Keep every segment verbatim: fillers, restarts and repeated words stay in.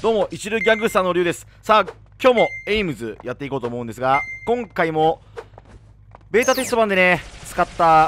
どうも一流ギャングスターのリュウです。さあ今日もエイムズやっていこうと思うんですが、今回もベータテスト版でね使った、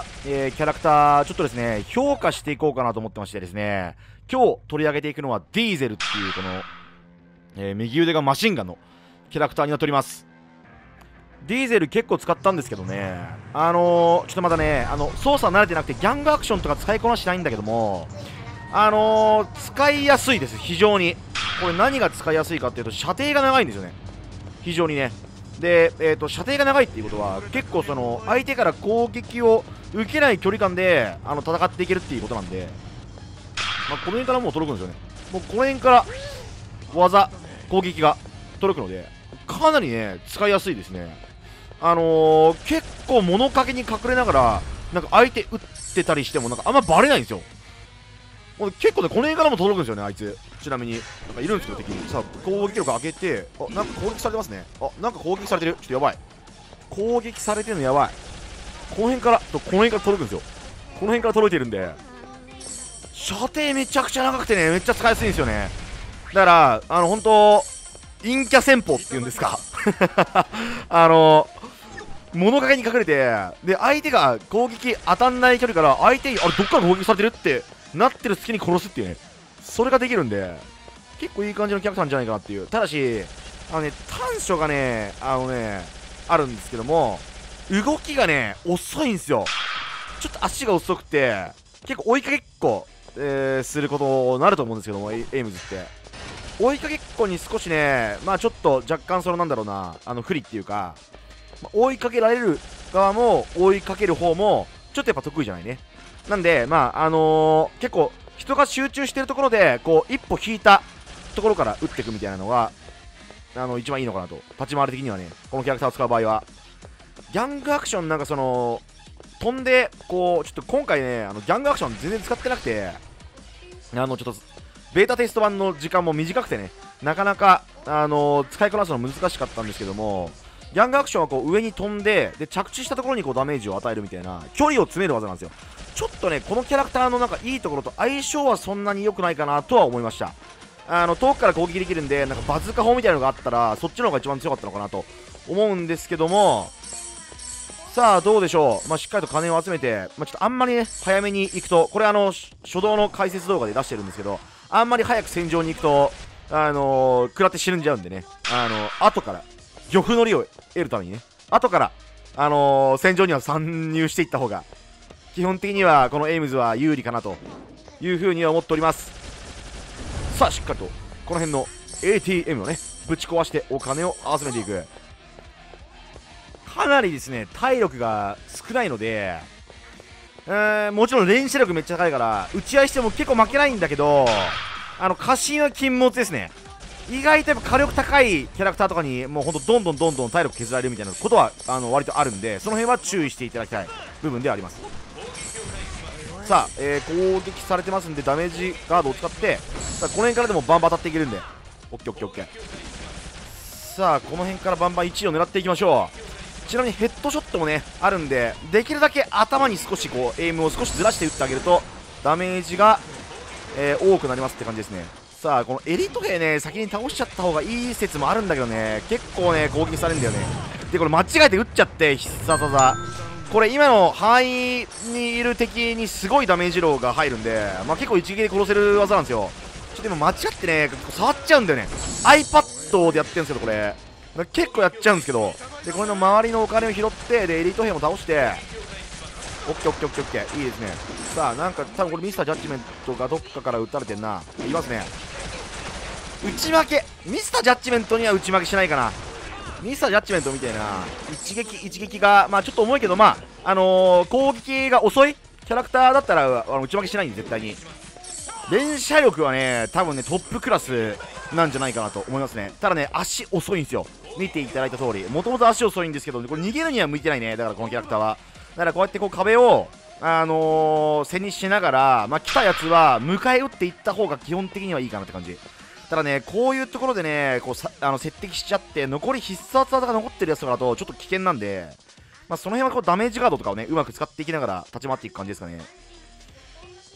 えー、キャラクターちょっとですね評価していこうかなと思ってましてですね、今日取り上げていくのはディーゼルっていうこの、えー、右腕がマシンガンのキャラクターになっております。ディーゼル結構使ったんですけどね、あのー、ちょっとまだねあの操作慣れてなくてギャングアクションとか使いこなしてないんだけども、あのー、使いやすいです。非常にこれ何が使いやすいかっていうと、射程が長いんですよね、非常にね。で、えーと、射程が長いっていうことは結構その相手から攻撃を受けない距離感であの戦っていけるっていうことなんで、まあ、この辺からもう届くんですよね。もうこの辺から技攻撃が届くのでかなりね使いやすいですね。あのー、結構物陰に隠れながらなんか相手撃ってたりしてもなんかあんまバレないんですよ。結構ねこの辺からも届くんですよね、あいつ。ちなみになんかいるんですけど敵にさあ攻撃力上げて、あなんか攻撃されてますね。あなんか攻撃されてる、ちょっとやばい、攻撃されてるのやばい。この辺からとこの辺から届くんですよ。この辺から届いてるんで射程めちゃくちゃ長くてねめっちゃ使いやすいんですよね。だからあの本当陰キャ戦法っていうんですかあの物陰に隠れてで相手が攻撃当たんない距離から相手にあれどっから攻撃されてるってなってる隙に殺すっていうね、それができるんで結構いい感じのキャラクターなんじゃないかなっていう。ただしあのね短所がねあのねあるんですけども、動きがね遅いんですよ。ちょっと足が遅くて結構追いかけっこ、えー、することになると思うんですけども、エイムズって追いかけっこに少しねまあちょっと若干そのなんだろうなあの不利っていうか、まあ、追いかけられる側も追いかける方もちょっとやっぱ得意じゃないね。なんでまああのー、結構人が集中してるところでこう一歩引いたところから打っていくみたいなのがあの一番いいのかなと、立ち回り的にはねこのキャラクターを使う場合は。ギャングアクションなんかその飛んでこうちょっと今回ねあのギャングアクション全然使ってなくて、あのちょっとベータテスト版の時間も短くてねなかなかあのー、使いこなすの難しかったんですけども、ギャングアクションはこう上に飛んでで着地したところにこうダメージを与えるみたいな距離を詰める技なんですよ。ちょっとねこのキャラクターのなんかいいところと相性はそんなに良くないかなとは思いました。あの遠くから攻撃できるんでなんかバズーカ砲みたいなのがあったらそっちの方が一番強かったのかなと思うんですけども、さあどうでしょう。まあ、しっかりと金を集めて、まあ、ちょっとあんまりね早めに行くとこれあの初動の解説動画で出してるんですけど、あんまり早く戦場に行くとあのー、食らって死ぬんじゃうんでね、あのー、後から漁夫の利を得るためにね後からあのー、戦場には参入していった方が基本的にはこのエイムズは有利かなというふうには思っております。さあしっかりとこの辺の エーティーエム をねぶち壊してお金を集めていく。かなりですね体力が少ないので、えー、もちろん連射力めっちゃ高いから打ち合いしても結構負けないんだけど、あの過信は禁物ですね。意外とやっぱ火力高いキャラクターとかにもうほんとどんどんどんどん体力削られるみたいなことはあの割とあるんで、その辺は注意していただきたい部分ではあります。さあ、えー、攻撃されてますんでダメージガードを使ってさあこの辺からでもバンバン当たっていけるんでオッケーオッケーオッケー。さあこの辺からバンバンいちいを狙っていきましょう。ちなみにヘッドショットもねあるんでできるだけ頭に少しこうエイムを少しずらして打ってあげるとダメージが、えー、多くなりますって感じですね。さあこのエリート兵ね先に倒しちゃった方がいい説もあるんだけどね結構ね攻撃されるんだよね。でこれ間違えて打っちゃって必殺技これ今の範囲にいる敵にすごいダメージ量が入るんで、まあ、結構一撃で殺せる技なんですよ。ちょっと今間違ってね触っちゃうんだよね iPad でやってるんですけどこれ結構やっちゃうんですけど、でこれの周りのお金を拾ってでエリート兵も倒してオッケーオッケーオッケーオッケーいいですね。さあなんか多分これミスタージャッジメントがどっかから撃たれてんな。いますね打ち負け。ミスタージャッジメントには打ち負けしないかな。ミスタージャッジメントみたいな一撃一撃がまあちょっと重いけどまああのー、攻撃が遅いキャラクターだったらあの打ち負けしないんで絶対に。連射力はね多分ねトップクラスなんじゃないかなと思いますね。ただね足遅いんですよ。見ていただいた通りもともと足遅いんですけどこれ逃げるには向いてないね。だからこのキャラクターはだからこうやってこう壁をあのー、背にしながらまあ来たやつは迎え撃っていった方が基本的にはいいかなって感じ。ただねこういうところでねこうさあの接敵しちゃって残り必殺技が残ってるやつとかだとちょっと危険なんで、まあ、その辺はこうダメージガードとかをねうまく使っていきながら立ち回っていく感じですかね。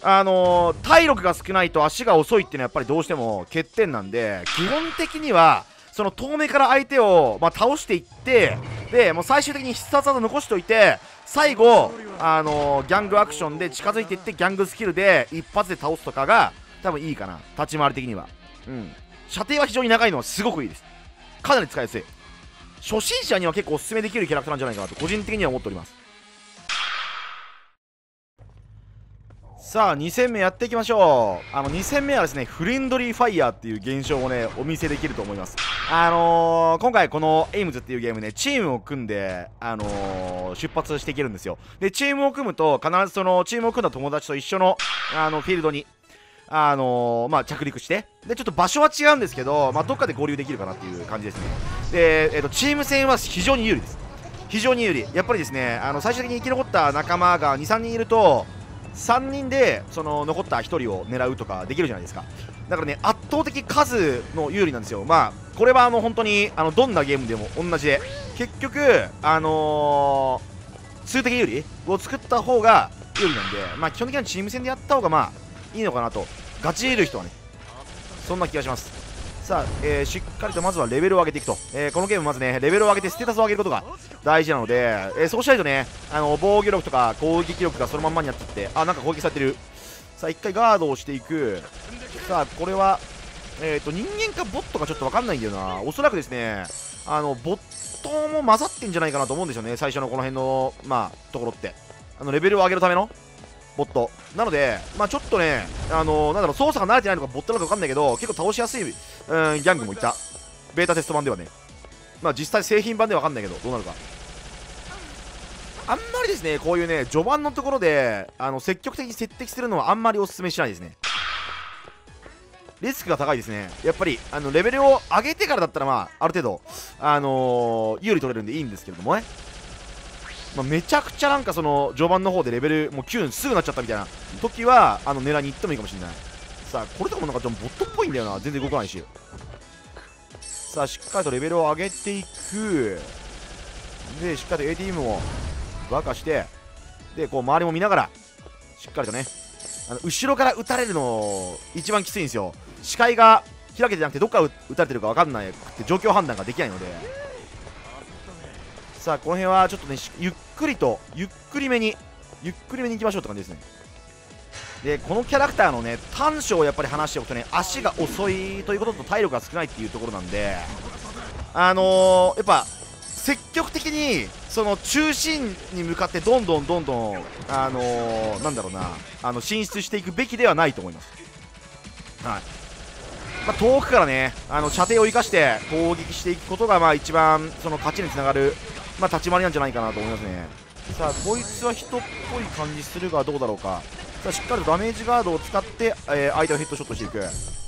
あのー、体力が少ないと足が遅いっていうのはやっぱりどうしても欠点なんで、基本的にはその遠目から相手を、まあ、倒していって、でもう最終的に必殺技残しておいて、最後、あのー、ギャングアクションで近づいていってギャングスキルで一発で倒すとかが多分いいかな、立ち回り的には。うん、射程は非常に長いのはすごくいいです。かなり使いやすい。初心者には結構おすすめできるキャラクターなんじゃないかなと個人的には思っております。さあに戦目やっていきましょう。あのに戦目はですね、フレンドリーファイヤーっていう現象をねお見せできると思います。あのー、今回このエイムズっていうゲームね、チームを組んで、あのー、出発していけるんですよ。でチームを組むと必ずそのチームを組んだ友達と一緒のあのフィールドにあのー、まあ着陸して、でちょっと場所は違うんですけど、まあ、どっかで合流できるかなっていう感じですね。で、えー、とチーム戦は非常に有利です。非常に有利。やっぱりですね、あの最終的に生き残った仲間がにさんにんいるとさんにんでその残ったひとりを狙うとかできるじゃないですか。だからね、圧倒的数の有利なんですよ。まあこれはあの本当にあのどんなゲームでも同じで、結局あのー、数的有利を作った方が有利なんで、まあ基本的にはチーム戦でやった方がまあいいのかなと、ガチいる人はね、そんな気がします。さあ、えー、しっかりとまずはレベルを上げていくと、えー、このゲームまずねレベルを上げてステータスを上げることが大事なので、えー、そうしないとね、あの防御力とか攻撃力がそのまんまになっちゃって、あ、なんか攻撃されてる。さあ一回ガードをしていく。さあこれはえっ、ー、と人間かボットかちょっと分かんないんだよな。おそらくですね、あのボットも混ざってんじゃないかなと思うんですよね、最初のこの辺のまあところって、あのレベルを上げるためのボットなので、まあちょっとね、あのー、なんだろう、操作が慣れてないのかボットなのか分かんないけど、結構倒しやすい、うん、ギャングもいた。ベータテスト版ではね、まあ実際製品版では分かんないけどどうなるか。あんまりですね、こういうね序盤のところであの積極的に接敵するのはあんまりおすすめしないですね。リスクが高いですね。やっぱりあのレベルを上げてからだったら、まあある程度あのー、有利取れるんでいいんですけれどもね、まあ、めちゃくちゃなんかその序盤の方でレベルもうきゅうにすぐなっちゃったみたいな時はあの狙いに行ってもいいかもしれない。さあこれとかもなんかちょっとボットっぽいんだよな、全然動かないし。さあしっかりとレベルを上げていく。でしっかりと エーティーエム をバカして、でこう周りも見ながらしっかりとね、あの後ろから撃たれるの一番きついんですよ。視界が開けてなくてどっから撃たれてるか分かんないくて状況判断ができないので、さあこの辺はちょっとねゆっくりとゆっくりめにゆっくりめに行きましょうって感じですね。でこのキャラクターのね短所をやっぱり話しておくとね、足が遅いということと体力が少ないっていうところなんで、あのー、やっぱ積極的にその中心に向かってどんどんどんどんあのー、なんだろうな、あの進出していくべきではないと思います。はい、まあ、遠くからねあの射程を生かして攻撃していくことがまあ一番その勝ちにつながる、まあ、立ち回りなんじゃないかなと思いますね。さあこいつは人っぽい感じするがどうだろうか。さあしっかりとダメージガードを使って、えー、相手をヘッドショットしていく。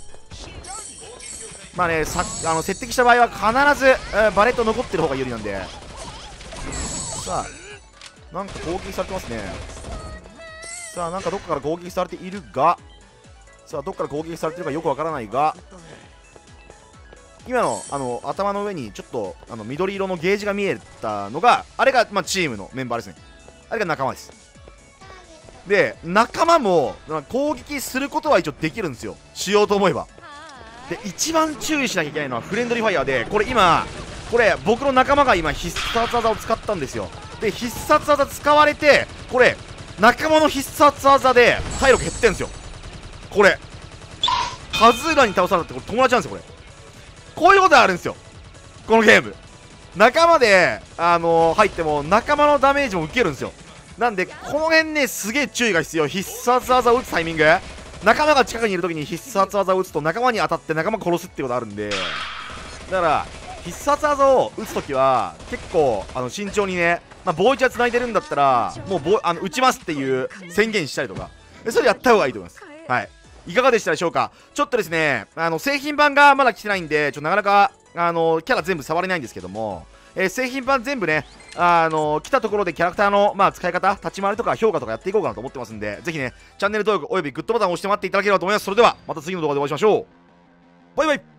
まあねさあの接敵した場合は必ず、えー、バレット残ってる方が有利なんで、さあなんか攻撃されてますね。さあなんかどっかから攻撃されているが、さあどっから攻撃されてるかよくわからないが、今のあの頭の上にちょっとあの緑色のゲージが見えたのが、あれが、まあ、チームのメンバーですね。あれが仲間です。で仲間も攻撃することは一応できるんですよ、しようと思えば。で一番注意しなきゃいけないのはフレンドリーファイヤーで、これ今これ僕の仲間が今必殺技を使ったんですよ。で必殺技使われて、これ仲間の必殺技で体力減ってんですよ。これカズーラに倒されたってこれ友達なんですよ。これこういうことがあるんですよ、このゲーム。仲間で、あのー、入っても仲間のダメージも受けるんですよ。なんでこの辺ねすげえ注意が必要。必殺技を打つタイミング、仲間が近くにいるときに必殺技を打つと仲間に当たって仲間殺すっていうことあるんで、だから必殺技を打つときは結構あの慎重にね、まあ、ボーイチは繋いでるんだったらもうボあの打ちますっていう宣言したりとか、それやった方がいいと思います。はい、いかがでしたでしょうか。ちょっとですねあの製品版がまだ来てないんで、ちょっとなかなかあのキャラ全部触れないんですけども、えー、製品版全部ねあの来たところでキャラクターの、まあ、使い方、立ち回りとか評価とかやっていこうかなと思ってますんで、ぜひねチャンネル登録およびグッドボタンを押して待っていただければと思います。それではまた次の動画でお会いしましょう。バイバイ。